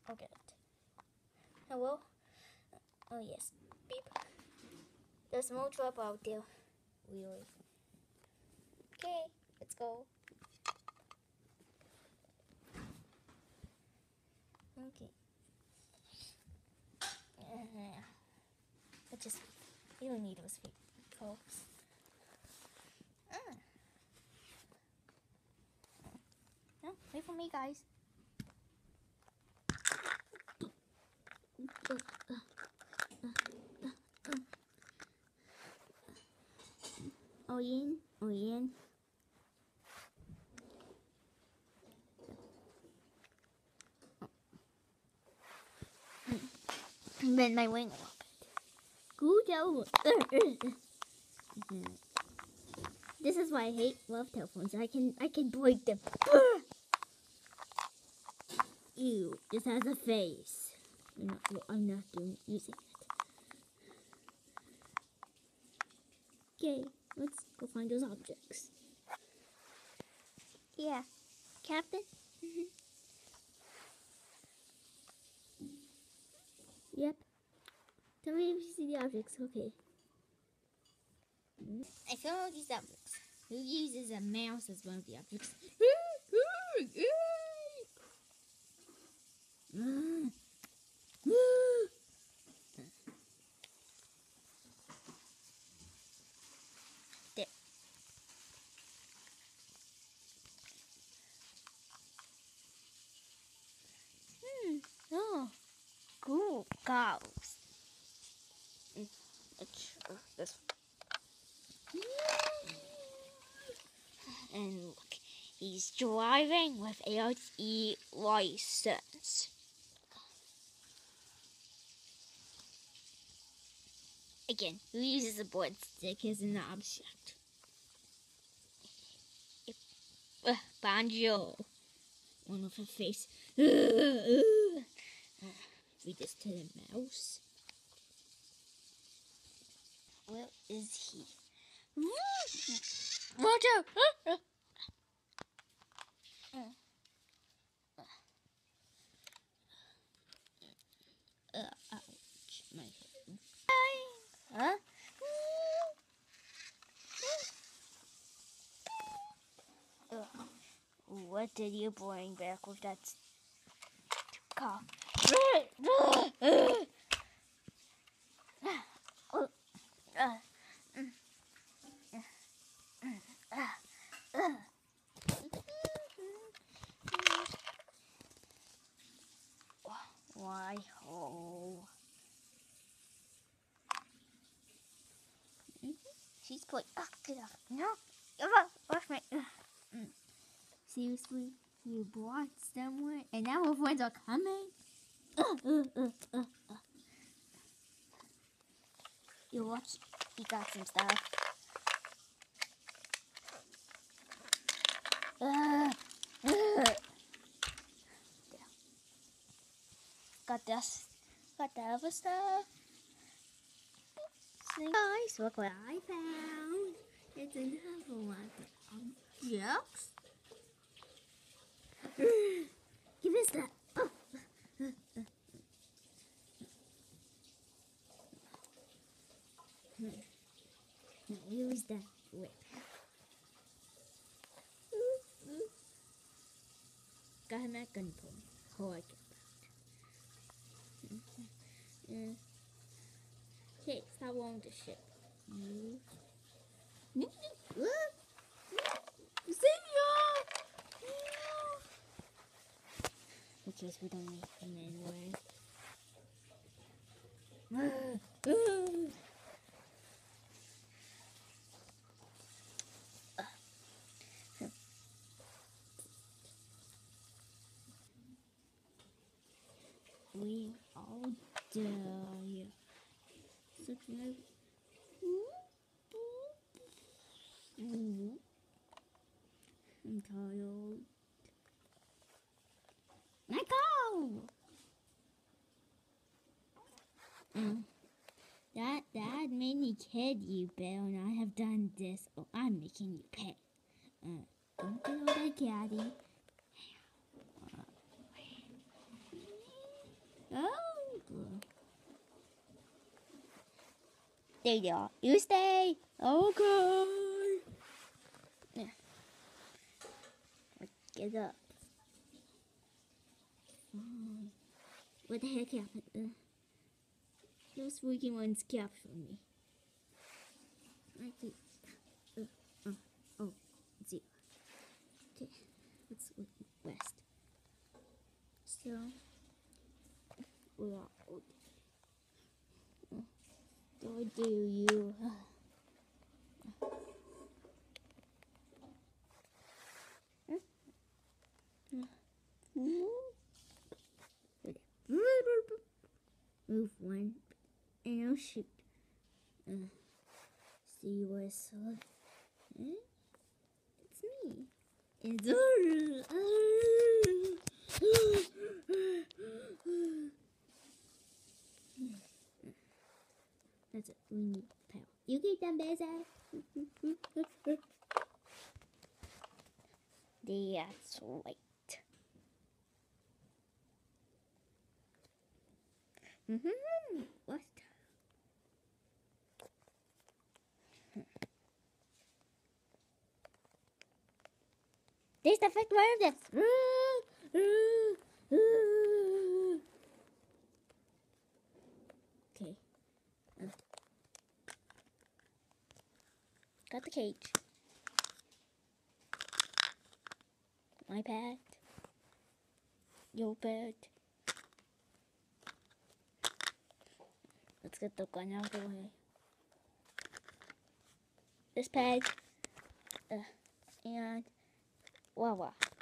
I'll get it. Hello? Oh, yes. Beep. There's more trouble out there. Really. Okay, let's go. Okay. But just, you don't need those feet. Cool. No, wait for me, guys. Oyin. Bend my wing a little bit. Good over. This is why I love telephones. I can break them. Ew, this has a face. I'm not using it. Okay, let's go find those objects. Yeah, Captain? Yep. Tell me if you see the objects. Okay. I found these objects. Who uses a mouse as one of the objects? There. Oh, cool cows. This one. And look, he's driving with ARE license. Again, who uses a board stick as an object? Banjo. One with a face. Read this to the mouse. Where is he? Watch out! Ouch, my head. Huh? What did you bring back with that car? Why ho? She's going. Get off! No, watch me. Seriously, you brought somewhere, and now our friends are coming. You watch. He got some stuff. Got this. Got the other stuff. Guys, look what I found. It's another one of objects. Give us that. Oh. Use that whip. Got him at gunpoint. I like it. Okay, stop blowing the ship. See ya! Because we don't need them anyway. We all die. Subscribe. I'm tired. Michael! That made me kid you, Bill, and I have done this. Oh, I'm making you pay. Don't get all that, Daddy. Oh. There you are. You stay. Okay. Yeah. Get up. Oh. What the heck happened? Those freaking ones captured me. I keep. Oh, see. Okay, let's look west. So, where do you? Move one, and I'll shoot. See what's up. It's me. It's That's it. We need power. You keep them busy. That's right. What? There's the fake this. Okay. Got the cage. My pet. Your pet. Let's get the gun out of the way. This pet. And Wawa.